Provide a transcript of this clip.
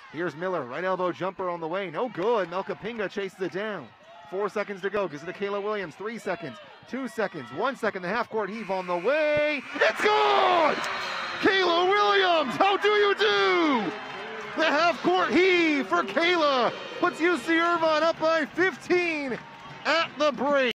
Here's Miller, right elbow jumper on the way. No good. Melkapinga chases it down. 4 seconds to go. Gives it to Kayla Williams. 3 seconds. 2 seconds. 1 second. The half-court heave on the way. It's good! Kayla Williams, how do you do? The half-court heave for Kayla puts UC Irvine up by 15 at the break.